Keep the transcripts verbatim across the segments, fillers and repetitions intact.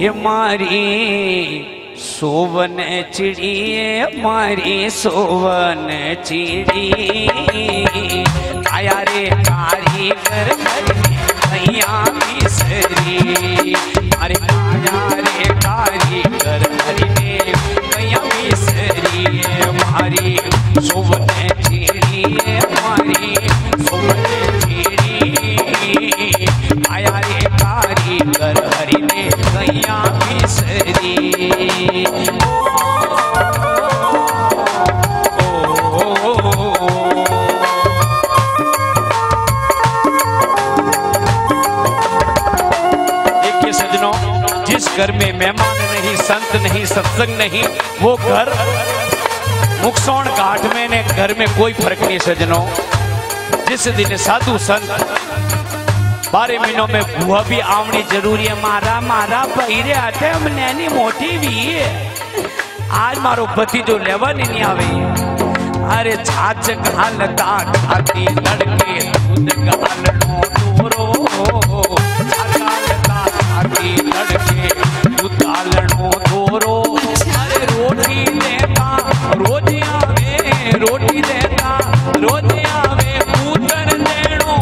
ये मारी सोवन चिड़ी मारी सोवन चिड़ी आया रे कारीगर भैया मिसरी अरे आया रे कारीगर हरिने भैया मिसरी मारी सोवन चिड़ी मारी सोवन चिड़ी आया रे कारीगर हरिने भैया मिसरी। घर में मेहमान नहीं, संत नहीं, सत्संग नहीं, वो घर मुक्सौन घाट में ने घर में कोई फर्क नहीं सजनों। जिस दिन साधु संत बारह महीनों में बुआ भी आवनी जरूरी है। मारा मारा बहिरे आते हम नैनी मोटी भी है। आज मारो पति जो लेवा नहीं आवे। अरे छाछ घालता खाती लड़के दूध गालनो दूरो घालता खाती लड़के दूध गालनो दूरो। अरे रोटी देता रोज आवे, रोटी देता रोज आवे, उतर देनो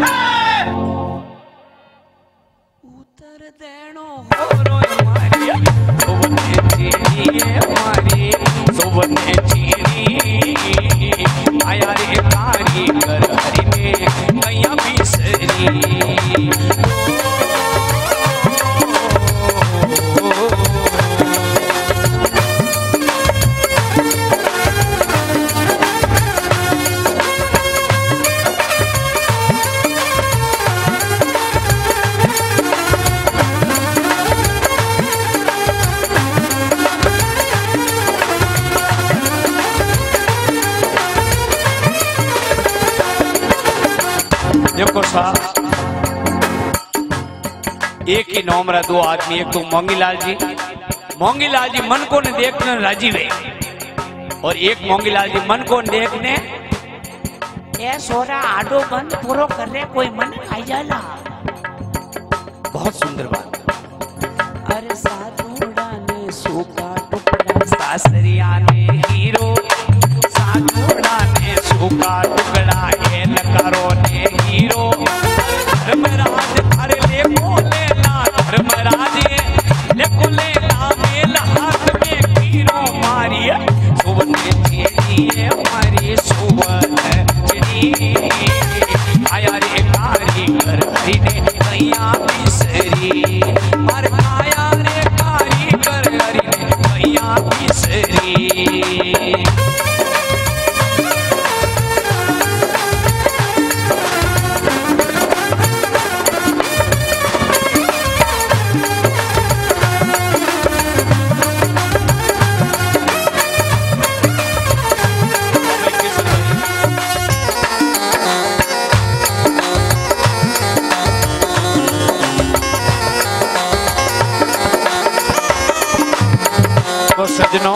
उतर देनो होरो मारी सोवने चीनी मारी सोवने चीनी आया रे कारीगर हरिने भैया मिसरी। देखो साहब, एक ही नौमरा दो आदमी, एक तो मोंगीलाल जी, मोंगीलाल जी मन को ने देखने राजी वे, और एक मोंगीलाल जी मन को देखने ये सोरा आडो बन पूरो कर रहे कोई मन खाई जाला। बहुत सुंदर बात। अरे साधुड़ा ने सूखा टुकड़ा सासरिया ने हीरो, साधुड़ा ने सूखा टुकड़ा ये नकारो ने हीरो। धर्मराज अरे ले बोले ना धर्मराज ले बोले ना मेला हाथ में हीरो मारिए सोवने चिड़ी मारी सोवन चिड़ी आया रे कारीगर हरिने भैया मिसरी। मार आया रे कारीगर हरिने भैया मिसरी। सजनों,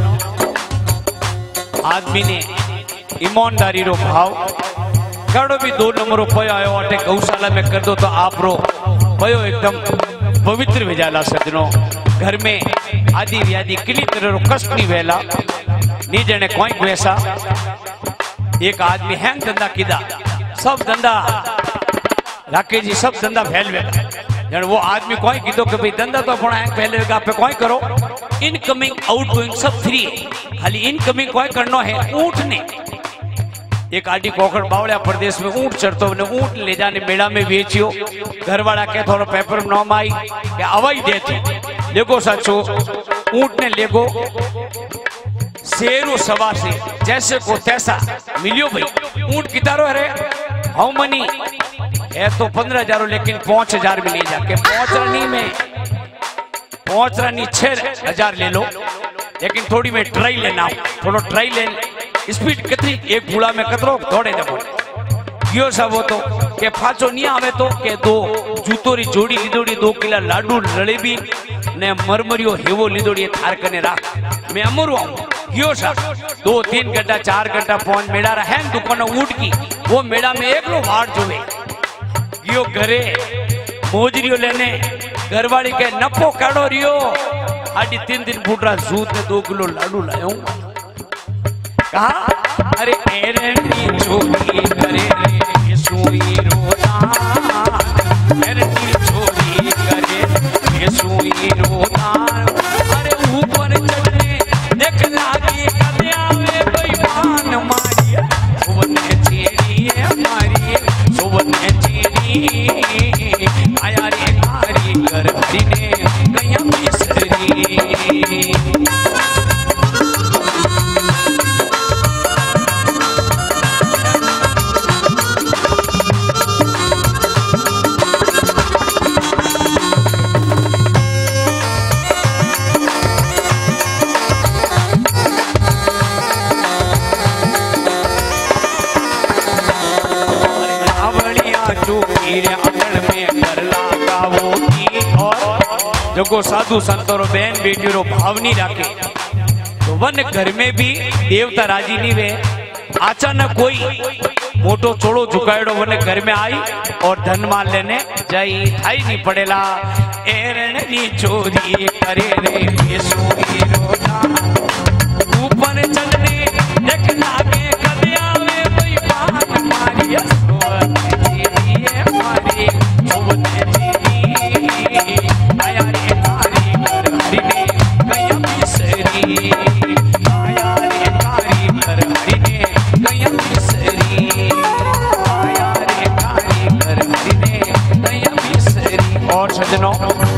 आदमी ने ईमानदारी रो भाव कड़ो भी दो नंबर पयो आयो अटे गौशाला में कर दो तो आप रो पयो एकदम पवित्र भेजाला। सजनों, घर में आदि व्याधि किली तरह रो कष्ट नहीं वेला नी जने कोई वैसा। एक आदमी हैंग धंधा किदा सब धंधा राकेश जी सब धंधा फैल वेला। जन वो आदमी कोई कीधो कि भाई धंधा तो अपना हैंग फैल वेगा पे कोई करो। इनकमिंग आउटगोइंग सब फ्री है, खाली इनकमिंग कोई करनो है ऊंट ने। एक आदि कोकड़ बावड़िया प्रदेश में ऊंट चढ़तो ने ऊंट ले जाने मेला में बेचियो। घरवाला के थोड़ा पेपर नाम आई के अवाई देती देखो सचो ऊंट ने लेगो शेरो सवा से जैसे को तैसा मिलियो भाई। ऊंट कितारो अरे हाउ मनी है तो पंद्रह हजार लेकिन पांच हजार में ले जाके पांच रानी में पांच रानी छह हजार ले लो, लेकिन थोड़ी में ट्राई लेना थोड़ा ट्राई ले स्पीड कितनी एक गुड़ा में कतरो दौड़े दबो यो सब हो तो के फाचो नहीं आवे तो के दो जूतोरी जोड़ी लीदोड़ी दो किला लाडू लड़ेबी ने मरमरियो हेवो लीदोड़ी थार कने राख मैं अमरू आऊं यो सब दो तीन घंटा चार घंटा पहुंच मेड़ा रहे दुकान ऊट की वो मेड़ा में एक लो वार जोवे यो घरे मोजरियो लेने घरवाली के नफो कड़ो रियो आड़ी तीन दिन फुटरा जूत ने दो किलो लाडू लाया कहा अरे एरनी चोरी करे रे सुई रोना एरनी चोरी करे रे सुई रोना अरे ऊपर चढ़ने देख लागे कदे आवे बेईमान मारी सुवने चेरी मारी सुवने चेरी आया रे कारीगर दिने गया मिसरी जो साधु संतों बहन बेटी रो भाव नहीं रखे तो वन घर में भी देवता राजी नहीं वे। अचानक कोई मोटो चोड़ो झुकाएड़ो वन घर में आई और धन माल लेने जाई थाई नहीं पड़ेला एरनी चोरी करे रे सोई रोना ऊपर चढ़ने देख लागे कदे आवे बेईमान मारी मारी और सज्जनों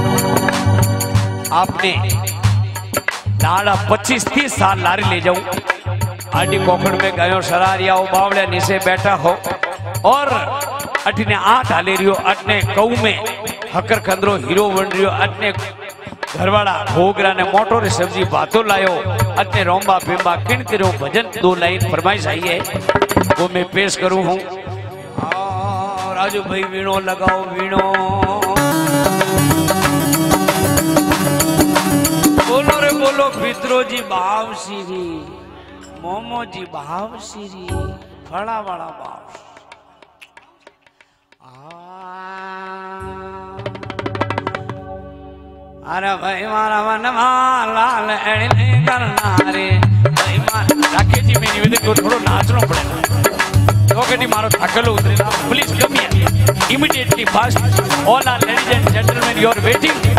आपने लाड़ा पच्चीस तीस साल लारी ले जाऊं आटी कोकड़ में गयो शरारिया बावड़िया नीचे बैठा हो और अटने आठ हाले रियो अटने कऊ में हकर खंदरो हीरो बन रियो अटने घरवाड़ा भोगरा ने मोटो रे सब्जी बातों लायो अटने रोंबा बिंबा किन करो भजन दो लाइन फरमाइश आई है वो मैं पेश करूं हूं। राजू भाई वीणो लगाओ वीणो बोलो रे बोलो पितरो जी भाव सीरी मोमो जी भाव सीरी फड़ा वाला भाव अरे भाई मारा मन लाल एड़े करना रे भाई मारा राकेश जी मेरी विधि को थोड़ा नाचना पड़ेगा तो कभी मारो थकलो उतरेगा please come here immediately fast all are ladies and gentleman you are waiting